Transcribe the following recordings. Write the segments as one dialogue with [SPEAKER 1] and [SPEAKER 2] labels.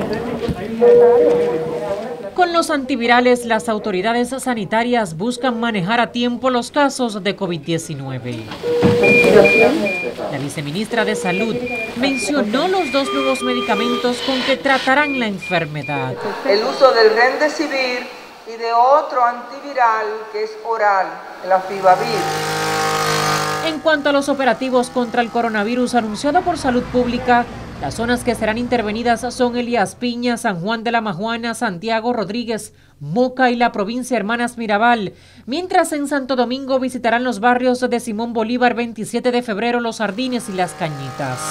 [SPEAKER 1] Con los antivirales, las autoridades sanitarias buscan manejar a tiempo los casos de COVID-19. La viceministra de Salud mencionó los 2 nuevos medicamentos con que tratarán la enfermedad.
[SPEAKER 2] El uso del Remdesivir y de otro antiviral que es oral, el Afibavir.
[SPEAKER 1] En cuanto a los operativos contra el coronavirus anunciado por Salud Pública, las zonas que serán intervenidas son Elías Piña, San Juan de la Maguana, Santiago Rodríguez, Moca y la provincia Hermanas Mirabal, mientras en Santo Domingo visitarán los barrios de Simón Bolívar, 27 de febrero, Los Jardines y Las Cañitas.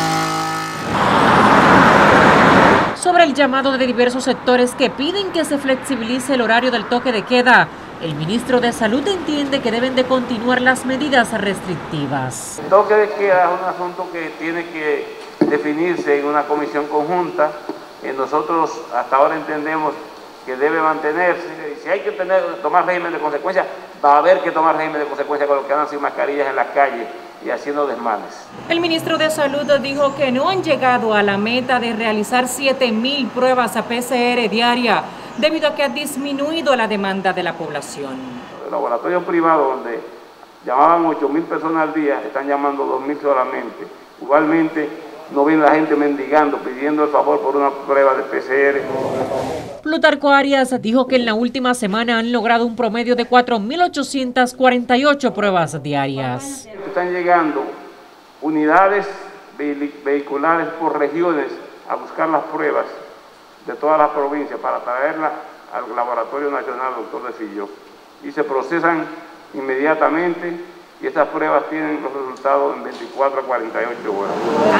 [SPEAKER 1] Sobre el llamado de diversos sectores que piden que se flexibilice el horario del toque de queda, el ministro de Salud entiende que deben de continuar las medidas restrictivas.
[SPEAKER 3] El toque de queda es un asunto que tiene que definirse en una comisión conjunta. Nosotros hasta ahora entendemos que debe mantenerse. Si hay que tomar régimen de consecuencia, va a haber que tomar régimen de consecuencia con los que andan sin mascarillas en las calles y haciendo desmanes.
[SPEAKER 1] El ministro de Salud dijo que no han llegado a la meta de realizar 7.000 pruebas a PCR diaria, debido a que ha disminuido la demanda de la población.
[SPEAKER 3] El laboratorio privado, donde llamaban 8.000 personas al día, están llamando 2.000 solamente. Igualmente, no ven la gente mendigando, pidiendo el favor por una prueba de PCR.
[SPEAKER 1] Plutarco Arias dijo que en la última semana han logrado un promedio de 4.848 pruebas diarias.
[SPEAKER 3] Están llegando unidades vehiculares por regiones a buscar las pruebas de todas las provincias para traerlas al Laboratorio Nacional Dr. de Filló. Y se procesan inmediatamente y estas pruebas tienen los resultados en 24 a 48 horas.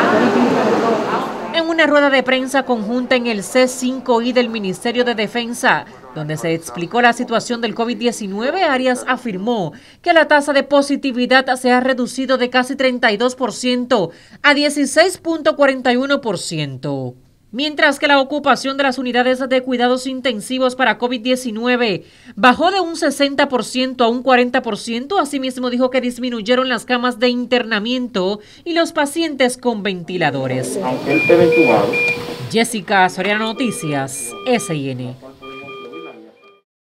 [SPEAKER 1] En una rueda de prensa conjunta en el C5I del Ministerio de Defensa, donde se explicó la situación del COVID-19, Arias afirmó que la tasa de positividad se ha reducido de casi 32% a 16.41%. Mientras que la ocupación de las unidades de cuidados intensivos para COVID-19 bajó de un 60% a un 40%, asimismo dijo que disminuyeron las camas de internamiento y los pacientes con ventiladores.
[SPEAKER 4] Aunque él esté entubado.
[SPEAKER 1] Jessica Soriano, Noticias, SIN.